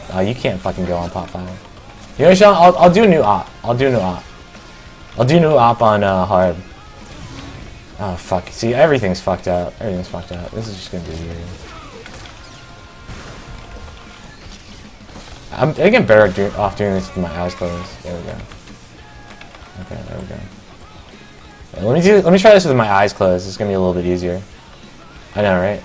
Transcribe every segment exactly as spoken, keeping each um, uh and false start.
Oh, you can't fucking go on pot five. You know, Sean, I'll, I'll do a new op. I'll do a new op. I'll do a new op on uh, hard. Oh, fuck. See, everything's fucked up. Everything's fucked up. This is just gonna be weird. I'm, I think I'm better do off doing this with my eyes closed. There we go. Okay, there we go. Yeah, let me do. Let me try this with my eyes closed. It's gonna be a little bit easier. I know, right?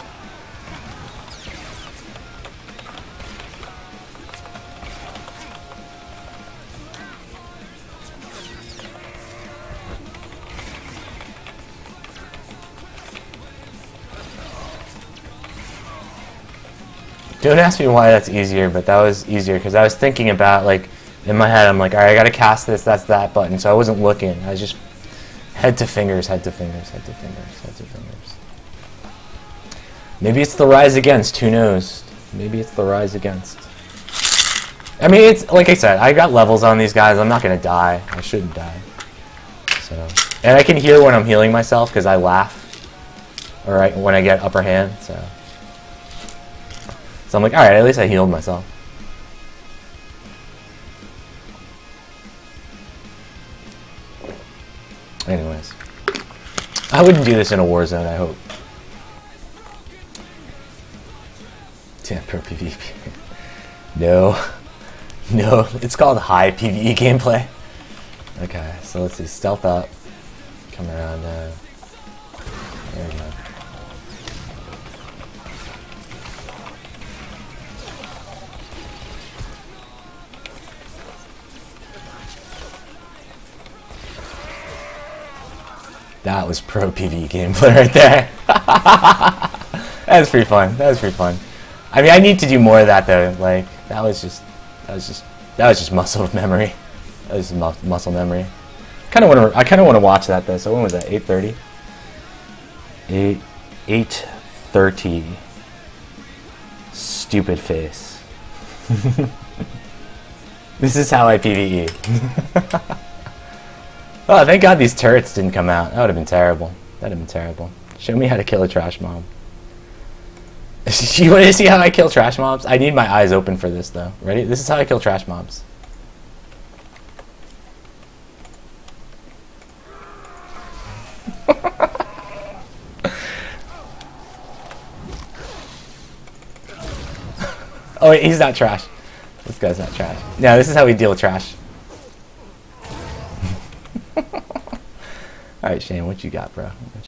Don't ask me why that's easier, but that was easier because I was thinking about, like, in my head, I'm like, alright, I gotta cast this, that's that button, so I wasn't looking. I was just head to fingers, head to fingers, head to fingers, head to fingers. Maybe it's the Rise Against, who knows? Maybe it's the Rise Against. I mean, it's, like I said, I got levels on these guys, I'm not gonna die. I shouldn't die. So, and I can hear when I'm healing myself because I laugh, alright, when I get upper hand, so. So I'm like, alright, at least I healed myself. Anyways. I wouldn't do this in a war zone, I hope. Yeah, pro PvP. No. No. It's called high PvE gameplay. Okay, so let's see. Stealth up. Come around now. There we go. That was pro PvE gameplay right there. That was pretty fun. That was pretty fun. I mean, I need to do more of that though. Like that was just, that was just, that was just muscle memory. That was mu muscle memory. Kind of want to. I kind of want to watch that though. So when was that? eight thirty. Eight. Eight thirty. Stupid face. This is how I PvE. Oh, thank God these turrets didn't come out. That would have been terrible. That would have been terrible. Show me how to kill a trash mob. You want to see how I kill trash mobs? I need my eyes open for this, though. Ready? This is how I kill trash mobs. Oh, wait, he's not trash. This guy's not trash. No, this is how we deal with trash. Alright, Shane, what you got, bro?